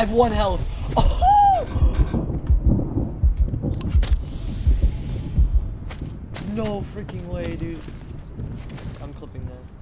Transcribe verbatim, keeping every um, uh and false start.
I have one health. Oh! No freaking way, dude. I'm clipping that.